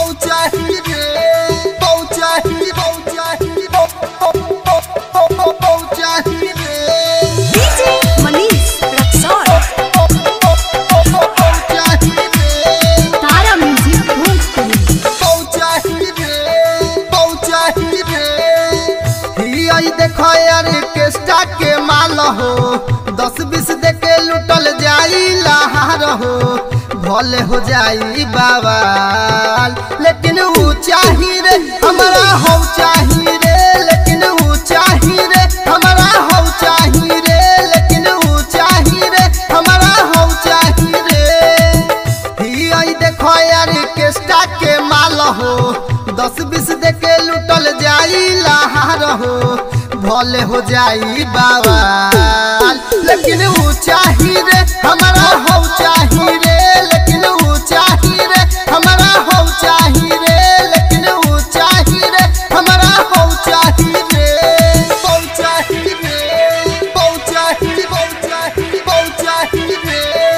देखो यार केस्टा के माल हो 10-20 देके लुटल जाई लहार हो भले हो जाई बवाल लेकिन ऊ चाही रे हमारा हो चाही रे लेकिन ऊ चाही रे हमारा हो चाही रे लेकिन ऊ चाही रे हमारा हो चाही रे ही आई देखो यार केस्टा के माल हो 10-20 देके लुटल जाई लहार हो भले हो जाई बवाल लेकिन ऊ चाही रे हमारा हो चाही रे लेकिन ऊ चाही रे हमारा हो चाही रे लेकिन ऊ चाही रे हमारा हो चाही रे हो चाही रे हो चाही हो चाही रे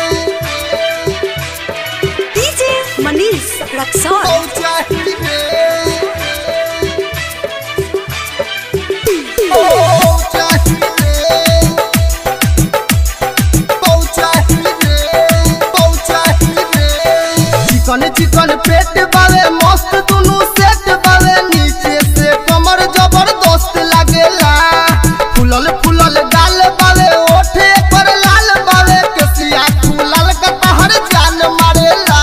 डीजे मनीष रक्सौल हो चाही रे चिकन पेट बावे मस्त दुनु सेट बावे नीचे से कमर जबरदस्त लागेला फुलल फुलल गाल बावे ओठे पर लाल बावे केसिया फुलल कटहर जान मारेला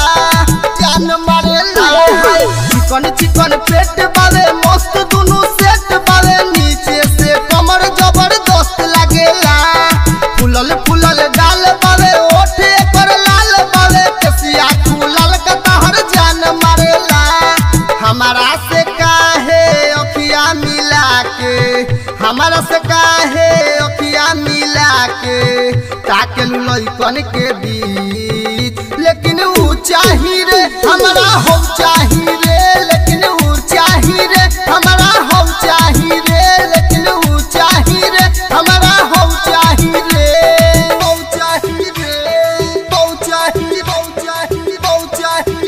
चिकन चिकन पेट बावे मस्त दुनु सेट बावे नीचे से कमर जबरदस्त लागेला फुलल फुलल गाल बावे ओठे पर लाल बावे केसिया फुलल जान मारेला हमारा से काहे अखिया मिला के हमारा से काहे अखिया मिला के ताके लइकन के बीच लेकिन ऊ चाही रे हमारा हो चाही रे लेकिन ऊ चाही रे हमारा हो चाही रे लेकिन ऊ चाही रे हमारा हो चाही रे हो चाही रे हो चाही हो चाही हो चाही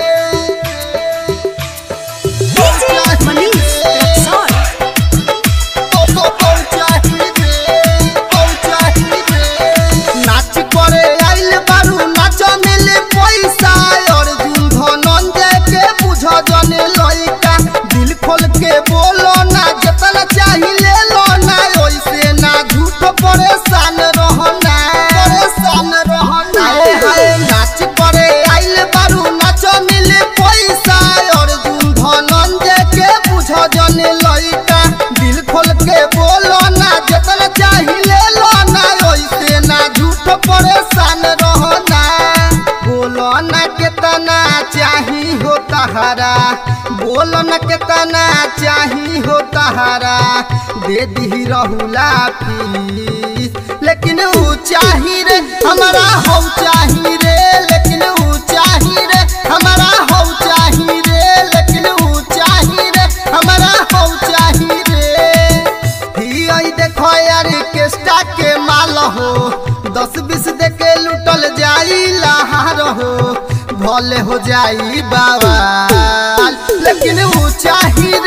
बोलो न कितना चाही हो तहारा दे दी रहुला फीस लेकिन ऊ चाही रे हमारा हो चाही रे लेकिन ऊ चाही रे हमारा हो चाही रे लेकिन ऊ चाही रे हमारा हो चाही रे ही आई देखो यार केस्टा के माल हो 10-20 देके लुटल जाई लहार हो भले हो जाई बवाल लेकिन ऊ चाही